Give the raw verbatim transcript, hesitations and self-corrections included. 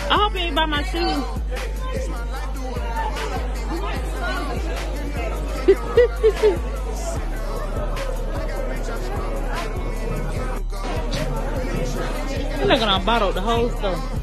I hope you ain't buy my shoes. You're not gonna bottle the whole stuff.